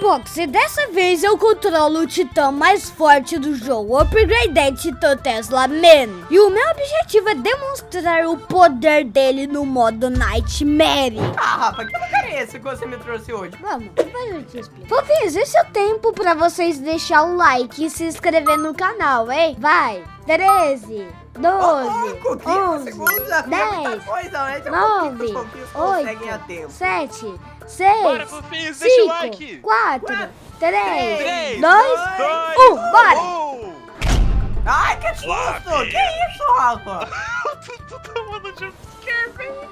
Roblox, e dessa vez eu controlo o titã mais forte do jogo, o Upgraded Titã Tesla Man. E o meu objetivo é demonstrar o poder dele no modo Nightmare. Ah, Rafa, que lugar é esse que você me trouxe hoje? Vamos, depois eu te explico. Fofinhos, esse é o tempo pra vocês deixar o like e se inscrever no canal, hein? Vai, 13, 12, 11, 10, 9, 8, 7, 6, Bora, fofinhos, deixa o like. 5, 4, 3, 2, 1, bora! Ai, que susto! Que isso, Rafa? Tu tomando jumpscare, velho.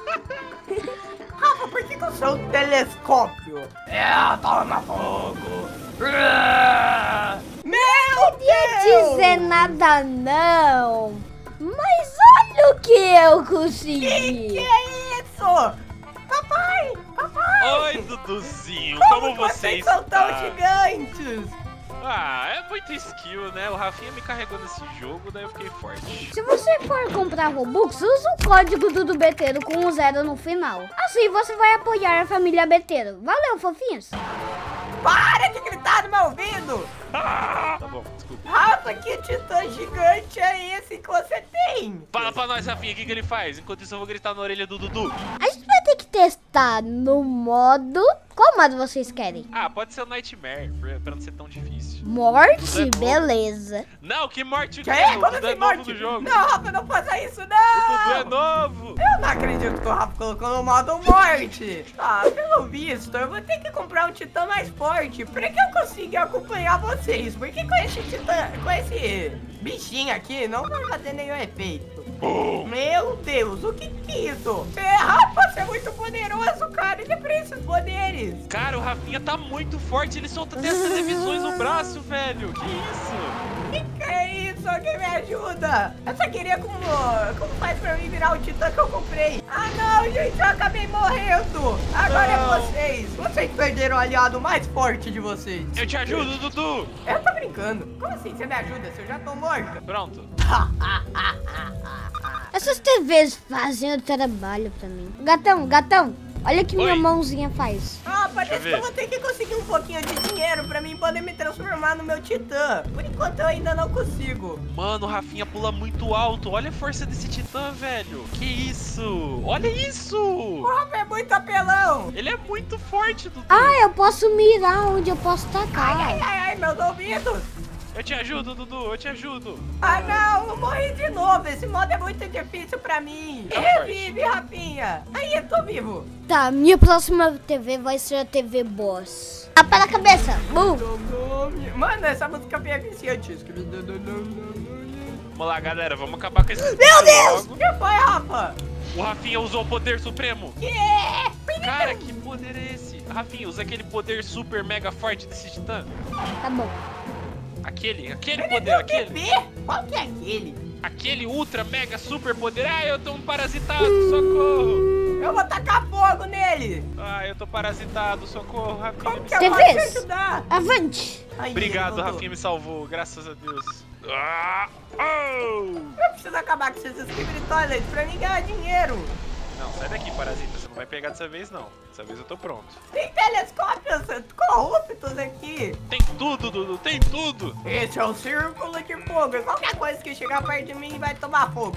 Rafa, por que o seu telescópio? Toma fogo! Meu Não Deus! dizer nada não, mas olha o que eu consegui. Que é isso? Papai! Oi, Duduzinho, Como como que você vocês está? são tão gigantes? Ah, é muito skill, né? O Rafinha me carregou nesse jogo, daí eu fiquei forte. Se você for comprar Robux, usa o código do Beteiro com um 0 no final. Assim você vai apoiar a família Beteiro. Valeu, fofinhos! Para de gritar no meu ouvido! Tá bom, desculpa. Rafa, que titã gigante é esse que você tem? Fala pra nós, Rafinha, o que ele faz? Enquanto isso eu vou gritar na orelha do Dudu. A gente vai ter que testar no modo... Qual modo vocês querem? Ah, pode ser o Nightmare, pra não ser tão difícil. Morte? Beleza. Não, que morte Que? o quê? O Como Dudu é assim, novo morte? no jogo. Não, Rafa, não faça isso, O não! Dudu é novo. Eu não acredito que o Rafa colocou no modo morte. Ah, pelo visto, eu vou ter que comprar um titã mais forte pra que eu consiga acompanhar vocês. Porque com esse titã, com esse bichinho aqui, não vai fazer nenhum efeito. Meu Deus, o que é isso? Rafa, você é muito poderoso, cara. Ele tem esses poderes. Cara, o Rafinha tá muito forte, ele solta até as televisões no braço, velho. Que isso? Que é isso? Alguém me ajuda? Eu só queria como faz pra mim virar o titã que eu comprei. Ah, não, gente, eu acabei morrendo. Agora é vocês. Vocês perderam o aliado mais forte de vocês. Eu te ajudo, Dudu. Eu tô brincando. Como assim você me ajuda se eu já tô morto? Pronto. Essas TVs fazem o trabalho pra mim. Gatão, olha o que minha Oi. mãozinha faz. Ah, parece eu que ver. eu vou ter que conseguir um pouquinho de dinheiro pra mim poder me transformar no meu titã. Por enquanto eu ainda não consigo. Mano, o Rafinha pula muito alto. Olha a força desse titã, velho. Que isso? Olha isso. O Rafa é muito apelão. Ele é muito forte, Dudu. Ah, eu posso mirar onde eu posso tacar. Ai, meus ouvidos. Eu te ajudo, Dudu. Eu te ajudo. Ah, não, eu morri de novo. Esse modo é muito difícil pra mim. Tá Revive, Rafinha. Aí, eu tô vivo. Tá, minha próxima TV vai ser a TV Boss. Tapa na cabeça. Mano, essa música é viciante. Vamos lá, galera. Vamos acabar com esse Meu Deus! logo. O que foi, Rafa? O Rafinha usou o poder supremo. Que? Cara, que poder é esse? Rafinha, usa aquele poder super mega forte desse titã. Tá bom. Aquele Ele poder, deu aquele. bebê? Qual que é aquele? Aquele ultra mega super poder. Ah, eu tô um parasitado, socorro. Eu vou tacar fogo nele. Ah, eu tô parasitado, socorro, Rafinha. Como me que eu salva. posso te TVs. ajudar? Avante. Aí, Obrigado, Dudu. Rafinha me salvou, graças a Deus. Ah, oh! Eu preciso acabar com esses Skibidi Toilets pra mim ganhar dinheiro. Não, sai daqui, parasita. Você não vai pegar dessa vez, não. Dessa vez eu tô pronto. Tem telescópios corruptos aqui. Tem tudo, Dudu, tem tudo. Esse é o círculo de fogo. Qualquer coisa que chegar perto de mim vai tomar fogo.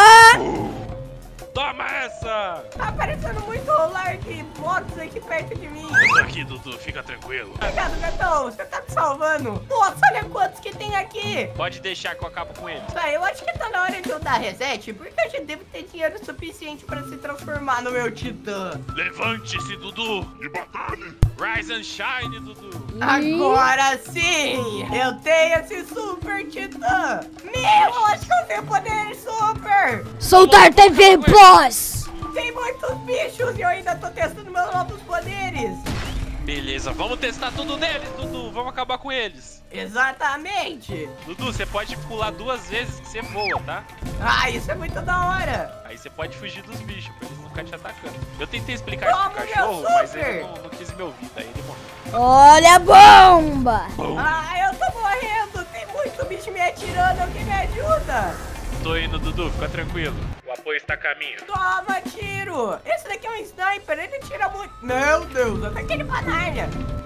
Toma essa! Tá parecendo muito Lark Motos aqui perto de mim. Eu tô aqui, Dudu, fica tranquilo. Obrigado, gatão. Você tá me salvando. Nossa, olha quantos que tem aqui. Pode deixar que eu acabo com ele. Tá, eu acho que tá na hora de eu dar reset, porque eu já devo ter dinheiro suficiente pra se transformar no meu titã. Levante-se, Dudu! De batalha! Rise and shine, Dudu! Agora sim! Eu tenho esse super titã! Meu, eu acho que eu tenho poder super! Soltar TV Boss. Tem muitos bichos e eu ainda tô testando meus novos poderes! Beleza, vamos testar tudo neles, Dudu! Vamos acabar com eles! Exatamente! Dudu, você pode pular 2 vezes que você voa, tá? Ah, isso é muito da hora! Aí você pode fugir dos bichos, pra eles não ficarem te atacando. Eu tentei explicar isso Toma, pro meu cachorro, mas super! ele não quis me ouvir, daí ele morreu. Olha a bomba. Ah, eu tô morrendo! Tem muito bicho me atirando, alguém me ajuda! Tô indo, Dudu, fica tranquilo. O apoio está a caminho. Toma, tiro! Esse daqui é um sniper, ele tira muito... Meu Deus, até aquele banalha!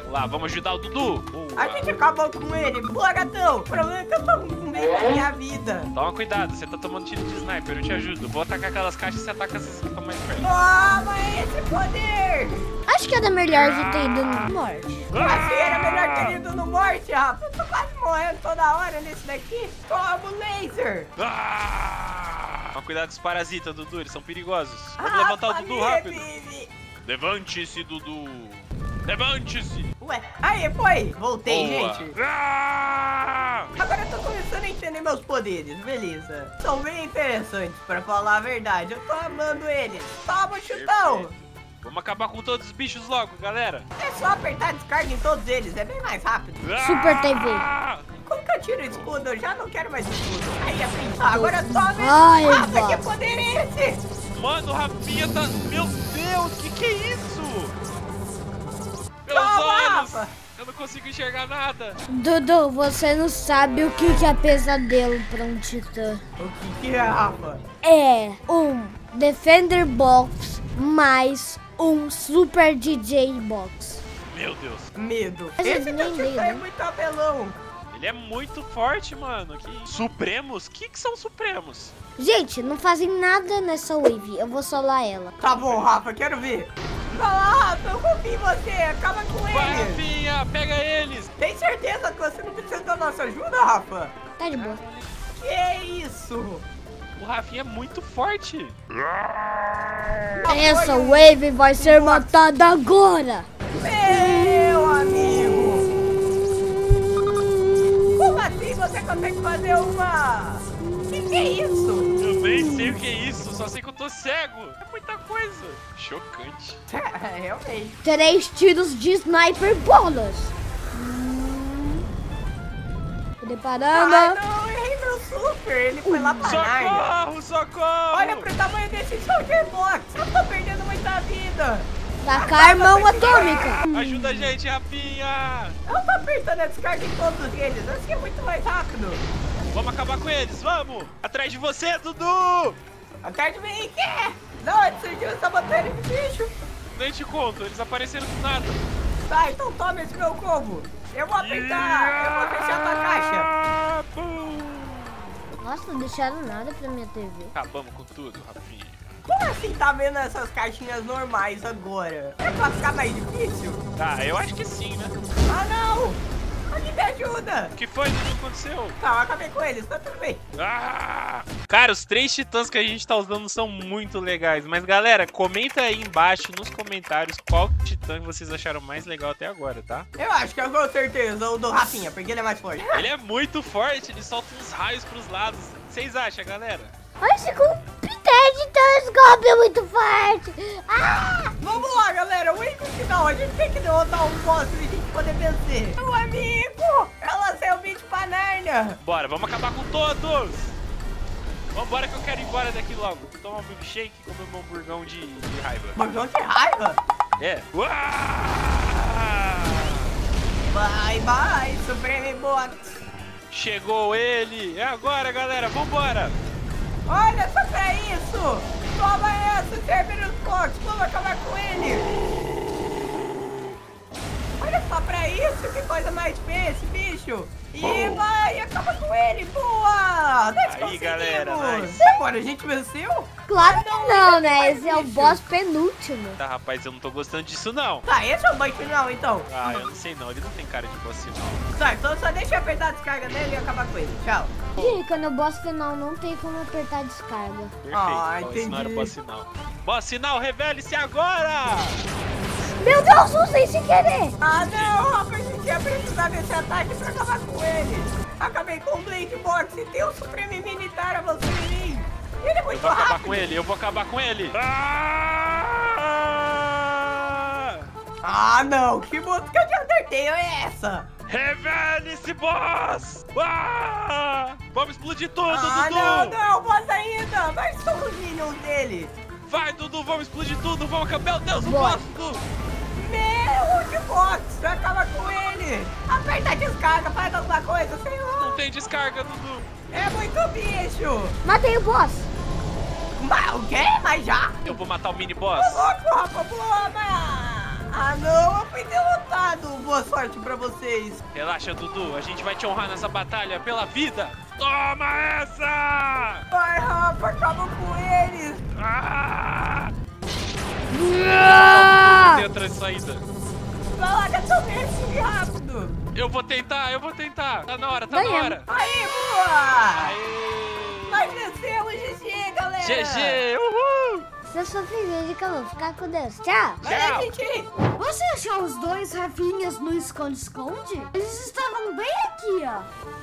Lá, vamos ajudar o Dudu. A gente acabou com ele. Boa, gatão. O problema é que eu tô com medo da minha vida. Toma cuidado, você tá tomando tiro de sniper, eu te ajudo. Vou atacar aquelas caixas e você ataca essas que estão mais perto. Toma esse poder. Acho que era melhor de ter ido no morte. Assim era melhor ter ido no morte, rapaz. Eu tô quase morrendo toda hora nesse daqui. Toma o laser. Toma cuidado com os parasitas, Dudu, eles são perigosos. Vamos levantar o Dudu rápido. Levante-se, Dudu. Levante-se. Ué, aí, foi. Voltei, Boa. gente. Agora eu tô começando a entender meus poderes, beleza. São bem interessantes, pra falar a verdade. Eu tô amando eles. Toma o chutão. Perfeito. Vamos acabar com todos os bichos logo, galera. É só apertar a descarga em todos eles, é bem mais rápido. Super TV. Como que eu tiro o escudo? Eu já não quero mais escudo. Aí, assim, agora toma. Ai, Nossa, que vá. poder é esse? Mano, o Rafinha tá... Meu Deus, que é isso? Meus Toma, olhos. Rafa. Eu não consigo enxergar nada. Dudu, você não sabe o que é pesadelo pra um titã. O que é, Rafa? É um Defender Box mais um Super DJ Box. Meu Deus. Medo. Mas Esse eu teu nem titã leio, é né? muito apelão. Ele é muito forte, mano. Supremos? O que são Supremos? Gente, não fazem nada nessa wave. Eu vou solar ela. Tá bom, Rafa, quero ver. Vai lá, Rafa, eu confio em você. Acaba com Vai, ele. Rafinha, pega eles. Tem certeza que você não precisa da nossa ajuda, Rafa? Tá de boa. Que isso? O Rafinha é muito forte. Essa wave vai ser matada agora. Meu amigo. Como assim você consegue fazer uma... Que é isso? Eu nem sei o que é isso, só sei que eu tô cego. É muita coisa. Chocante. É, realmente. 3 tiros de sniper bolas. Preparando. Ah, não, errei meu super. Ele foi lá pra Narnia. Socorro, socorro. Olha pro tamanho desse Soldier Box. Eu tô perdendo muita vida. Tacar mão atômica. Ajuda a gente, Rafinha. Eu tô apertando a descarga em todos eles. Assim é muito mais rápido. Vamos acabar com eles, vamos. Atrás de você, Dudu. Atrás de mim, que? Da onde surgiu essa bateria de bicho? Nem te conto, eles apareceram do nada. Tá, então toma esse meu combo. Eu vou apertar. Eu vou fechar tua caixa. Pum. Nossa, não deixaram nada pra minha TV. Acabamos com tudo, Rafinha. Como assim tá vendo essas caixinhas normais agora? É pra ficar mais difícil? Tá, eu acho que sim, né? Ah, não! Alguém me ajuda! O que foi, Dudu? O que aconteceu? Tá, eu acabei com eles, tá tudo bem. Ah! Cara, os 3 titãs que a gente tá usando são muito legais. Mas, galera, comenta aí embaixo nos comentários qual titã que vocês acharam mais legal até agora, tá? Eu acho que eu com certeza o do Rafinha, porque ele é mais forte. Ele é muito forte, ele solta uns raios pros lados. O que vocês acham, galera? Olha esse Cupiter de telescópio muito forte. Ah! Vamos lá, galera, o único final, a gente tem que derrotar um boss pra gente poder vencer. Meu amigo, ela saiu o bicho pra Narnia. Bora, vamos acabar com todos! Vambora que eu quero ir embora daqui logo. Tomar um milkshake e comer um hamburgão de raiva. Burgão de raiva. É. Uau! Bye, bye, Supreme Box. Chegou ele! É agora, galera, vambora! Olha só pra isso! Toma essa, Cerberus Box! Vamos acabar com ele! Olha só pra isso! Que coisa mais feia esse bicho! E vai! Acaba com ele! Boa! Nós Aí, conseguimos! galera, nice. Agora a gente venceu? Claro que não, né? mais Esse é o bicho. boss penúltimo. Tá, rapaz, eu não tô gostando disso, não. Tá, esse é o boss final então. Ah, eu não sei não, ele não tem cara de boss não. Tá, então só deixa eu apertar a descarga nele e acabar com ele. Tchau. Dica, no boss final não tem como apertar a descarga. Perfeito, Ah, então esse não era entendi. boss sinal. Boss sinal, revele-se agora! Meu Deus, usei sem querer. Ah não, Rafa, a gente ia precisar desse ataque pra acabar com ele. Acabei com o Blade Box e tem o Supreme Militar a você em mim. Ele é Eu muito vou acabar rápido. com ele, eu vou acabar com ele! Ah não, que música de Undertale é essa? Revele-se, boss! Ah! Vamos explodir tudo, Ah Dudu! não, boss ainda. Nós somos os minions dele. Vai, Dudu, vamos explodir tudo! Vamos acabar! Meu Deus, o Bora. boss, Dudu! Meu, de box, acaba com ele. Aperta a descarga, faz alguma coisa, sei Não lá. tem descarga, Dudu! É muito bicho. Matei o boss. Mas o quê? Mas já? Eu vou matar o mini boss! Louco, Rafa, boa, Ah, não, eu fui derrotado. Boa sorte pra vocês. Relaxa, Dudu. A gente vai te honrar nessa batalha pela vida. Toma essa! Vai, Rafa, acaba com eles. Não tem outra saída. Vai lá, Gatomete, rápido. Eu vou tentar. Tá na hora, tá na hora. Aí, boa. Aê! Nós vencemos, GG, galera. GG, uhul! Se eu sou filha de calor, ficar com Deus. Tchau. Valeu, gente. Você achou os dois Rafinhas no esconde-esconde? Eles estavam bem aqui, ó.